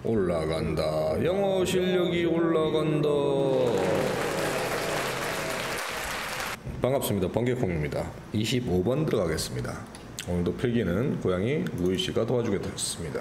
올라간다. 영어 실력이 올라간다. 반갑습니다. 번개콩입니다. 25번 들어가겠습니다. 오늘도 필기는 고양이 루이씨가 도와주겠습니다.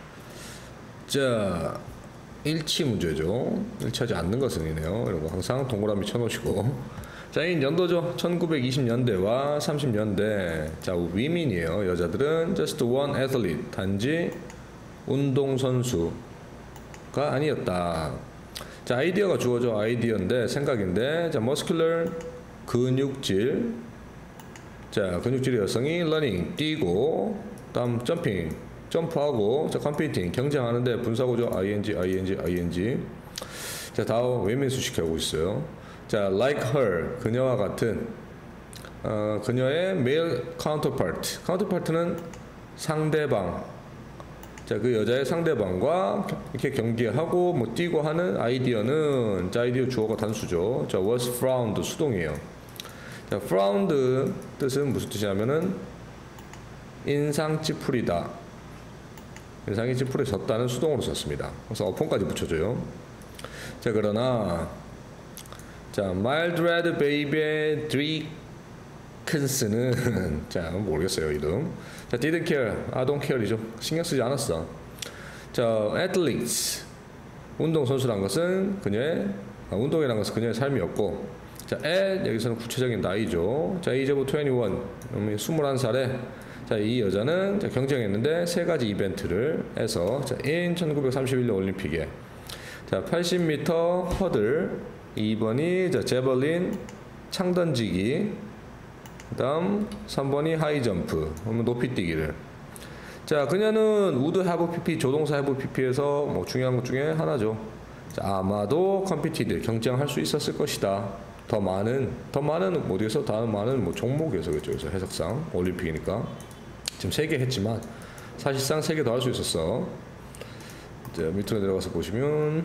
자, 일치 문제죠. 일치하지 않는 것은 이네요. 이런 거 항상 동그라미 쳐놓으시고. 자, 이 연도죠. 1920년대와 30년대. 자, 위민이에요. 여자들은 just one athlete. 단지 운동선수가 아니었다. 자, 아이디어가 주어져. 아이디어인데, 생각인데. 자, muscular. 근육질. 자, 근육질의 여성이 running. 뛰고. 다음 jumping. 점프하고. 자, competing. 경쟁하는데 분사구조. ing. 자, 다음 외면수식하고 있어요. 자, like her, 그녀와 같은 그녀의 male counterpart. counterpart는 상대방. 자, 그 여자의 상대방과 이렇게 경기하고 뭐 뛰고 하는 아이디어는, 자, 아이디어 주어가 단수죠. 자, was frowned, 수동이에요. 자, frowned 뜻은 무슨 뜻이냐면은 인상 찌푸리다. 인상이 찌푸려졌다는 수동으로 썼습니다. 그래서 어폰까지 붙여줘요. 자, 그러나 자, Mildred Baby Drinkens는 자, 모르겠어요, 이름. 자, didn't care, I don't care이죠. 신경 쓰지 않았어. 자, athletes, 운동선수란 것은 그녀의 운동이란 것은 그녀의 삶이었고, 자, at 여기서는 구체적인 나이죠. 자, age of 21, 21살에 자, 이 여자는 자, 경쟁했는데 세 가지 이벤트를 해서 자, in 1931년 올림픽에 자, 80m 허들, 2번이 자, 제벌린 창던지기, 그 다음 3번이 하이점프, 높이뛰기를. 자, 그녀는 우드 have pp, 조동사 have pp에서 뭐 중요한 것 중에 하나죠. 자, 아마도 컴피티드, 경쟁할 수 있었을 것이다. 더 많은 어디에서 더 많은 뭐 종목에서겠죠. 그래서 해석상 올림픽이니까 지금 3개 했지만 사실상 3개 더 할 수 있었어. 자, 밑으로 내려가서 보시면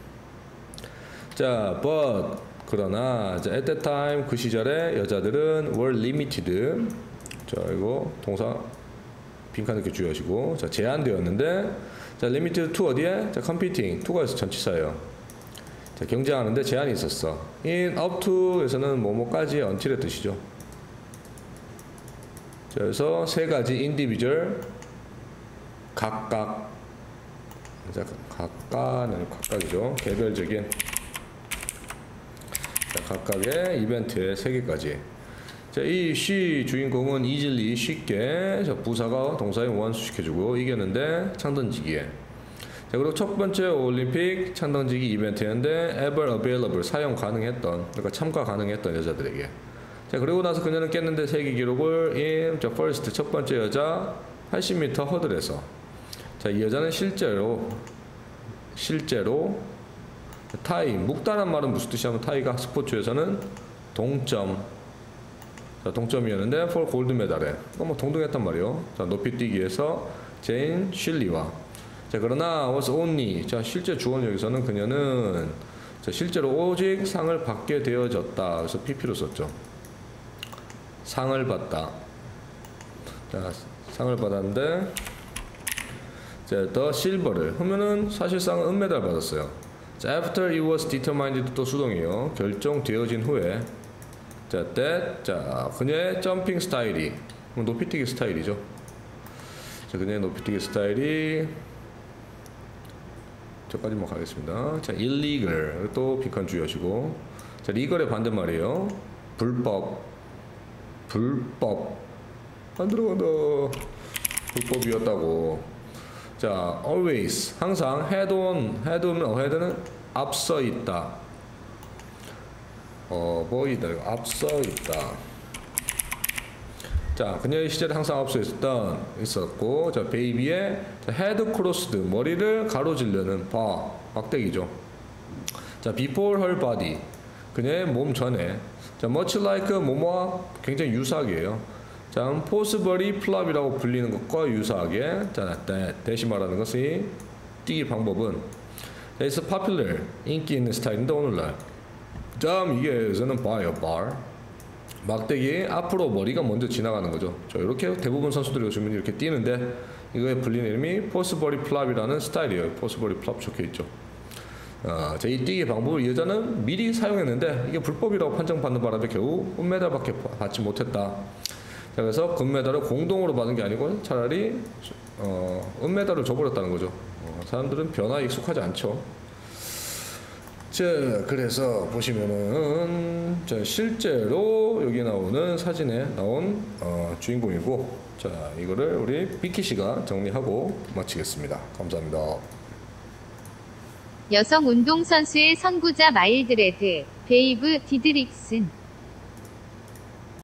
자, but 그러나 자, at that time 그 시절에 여자들은 were limited. 자, 이거 동사 빈칸 이렇게 주의하시고, 자, 제한되었는데, 자, limited to 어디에? 자, competing. to가 여기서 전치사예요. 자, 경쟁하는데 제한이 있었어. in up to에서는 뭐뭐까지 until의 뜻이죠. 자, 그래서 세 가지 individual 각각. 자, 각각이죠. 개별적인. 각각의 이벤트의 3개까지. 자, 이 she 주인공은 easily 쉽게 자, 부사가 동사인 원수시켜주고 이겼는데 창던지기에. 자, 그리고 첫 번째 올림픽 창던지기 이벤트였는데 ever available 사용 가능했던, 그러니까 참가 가능했던 여자들에게. 자, 그리고 나서 그녀는 깼는데 세계 기록을 in 자, first 첫 번째 여자 80m 허들에서. 자, 이 여자는 실제로 타이, 묵다란 말은 무슨 뜻이냐면 타이가 스포츠에서는 동점. 자, 동점이었는데 for 골드 메달에 뭐 동등했단 말이에요. 자, 높이뛰기에서 제인 슐리와. 자, 그러나 was only 자, 실제 주어 여기서는 그녀는 자, 실제로 오직 상을 받게 되어졌다. 그래서 pp로 썼죠. 상을 받다. 자, 상을 받았는데 자, 더 실버를 하면은 사실상 은메달 받았어요. 자, after it was determined 또 수동이에요. 결정되어진 후에. 자, that 자, 그녀의 점핑 스타일이 높이뛰기 스타일이죠. 자, 그녀의 높이뛰기 스타일이 저까지만 가겠습니다. 자, illegal 또 빈칸 주의하시고. 자, legal의 반대말이에요. 불법 안 들어간다. 불법이었다고. 자, always 항상 head는 앞서 있다. 보이다. 앞서 있다. 자, 그녀의 시절에 항상 앞서 있었고, 자, 베이비의 head crossed 머리를 가로지르는 막대기죠. 자, before her body 그녀의 몸 전에. 자, much like 뭐뭐와 굉장히 유사하게요. 자, 포스버리 플랍이라고 불리는 것과 유사하게. 자, 대신 말하는 것이 뛰기 방법은 it's popular 인기 있는 스타일인데 오늘날. 자, 이게 여기서는 bar요, bar. 막대기 앞으로 머리가 먼저 지나가는 거죠. 자, 이렇게 대부분 선수들이 보시면 이렇게 뛰는데 이거의 불린 이름이 포스버리 플랍이라는 스타일이에요. 포스버리 플랍 적혀있죠. 이 뛰기 방법을 여자는 미리 사용했는데 이게 불법이라고 판정받는 바람에 결국 은메달밖에 받지 못했다. 자, 그래서 금메달을 공동으로 받은 게 아니고 차라리 은메달을 줘버렸다는 거죠. 사람들은 변화에 익숙하지 않죠. 자, 그래서 보시면은 자, 실제로 여기 나오는 사진에 나온 주인공이고, 자, 이거를 우리 비키 씨가 정리하고 마치겠습니다. 감사합니다. 여성 운동선수의 선구자 마일드레드 베이브 디드릭슨